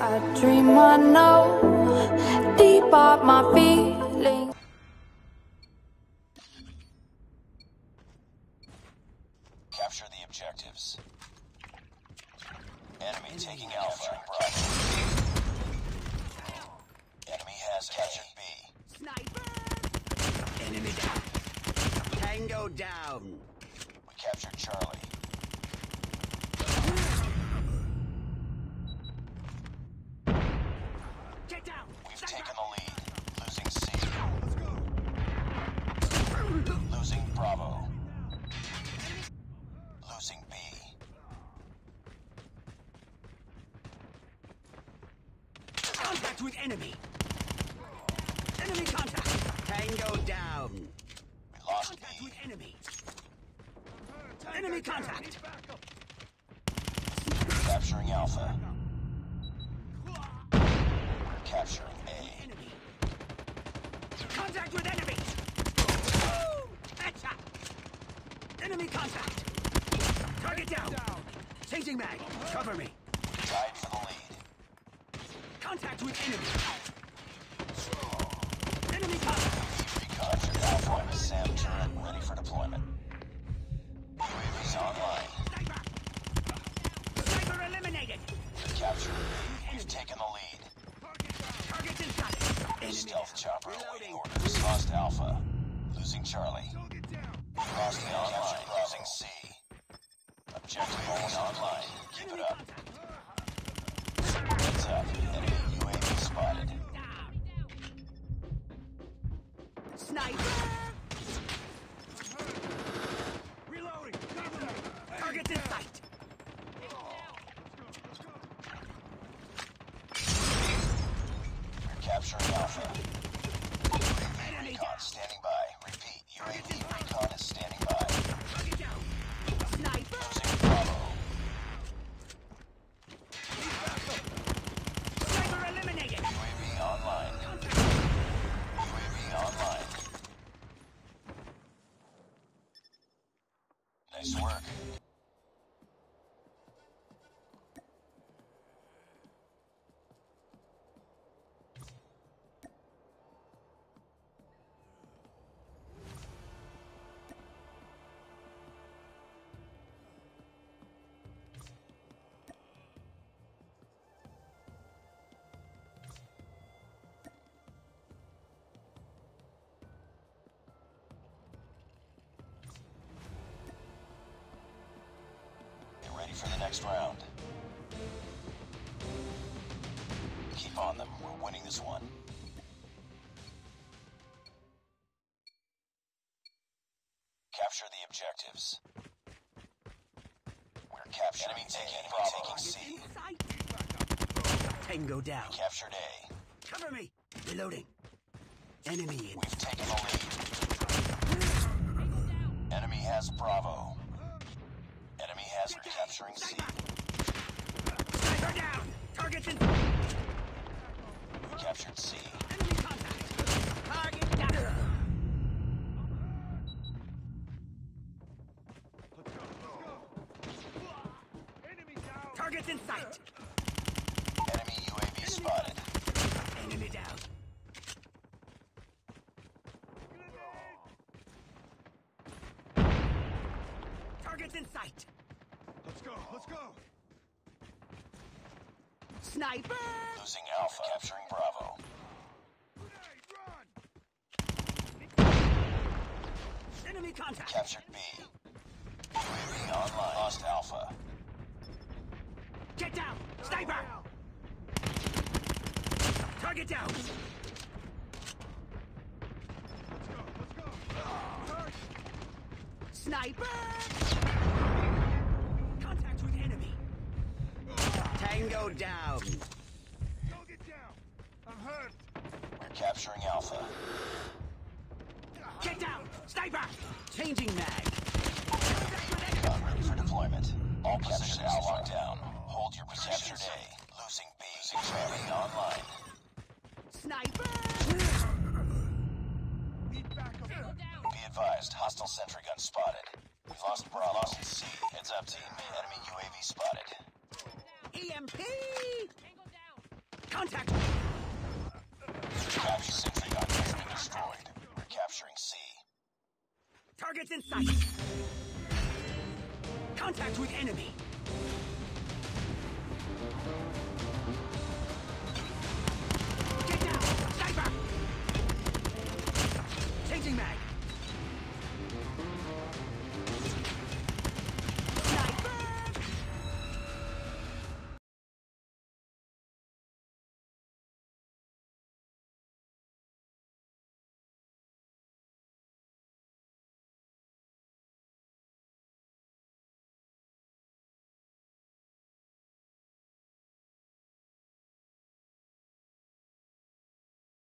I dream I know deep up my feelings. Capture the objectives. Enemy taking Alpha. Enemy has captured B. Sniper! Enemy down. Tango down. We captured Charlie. Get down! We've taken the lead. Losing C. Losing Bravo. Losing B. Contact with enemy. Enemy contact. Tango down. We lost Contact B. with enemy. Enemy contact. Capturing Alpha. We're capturing A. Enemy. Contact with enemy. Woo! Headshot. Enemy contact. Target down. Changing mag. Cover me. Tied for the lead. Contact with enemy. Enemy contact. Captured Alpha and a SAM turret ready for deployment. UAV's online. Sniper. Sniper eliminated. We captured B. We've taken the lead. Target's in sight. Enemy Stealth down. chopper awaiting Reloading. orders. Lost Alpha. Losing Charlie. Lost the online. Losing C. Objective almost online. Keep it up. Heads up. Enemy UAV spotted. Sniper! Reloading! Target's in sight! We're capturing Alpha. UAV recon standing by. Repeat. UAV recon is standing by. Target down! Sniper! Losing Bravo. Sniper eliminated! UAV online. UAV online. Nice work. Get ready for the next round. Keep on them. We're winning this one. Capture the objectives. We're capturing enemy taking Bravo. C. In sight! Tango down. Captured A. Cover me! Reloading. Enemy in. We've taken the lead. Enemy has Bravo. Enemy has capturing C. Sniper down! Target's in. We captured C. Enemy contact! Target down! Target's in sight! Enemy UAV spotted. Enemy down. Target's in sight! Let's go! Sniper! Losing Alpha. Capturing Bravo. Enemy contact! Captured B. UAV online. Lost Alpha. Get down! Sniper! Target down! Sniper! Contact with enemy. Tango down. I'm hurt! We're capturing Alpha. Get down! Sniper! Changing mag. Recon ready for deployment. All positions locked down. Hold your position. Captured A. Losing B. Losing Charlie online. Sniper! Need backup! Be advised, hostile sentry gun spotted. We've lost Bravo. Lost C. Heads up, team. Enemy UAV spotted. EMP! Contact! Capture sentry gun has been destroyed. We're capturing C. Targets in sight! Contact with enemy! Get down! Sniper! Changing mag!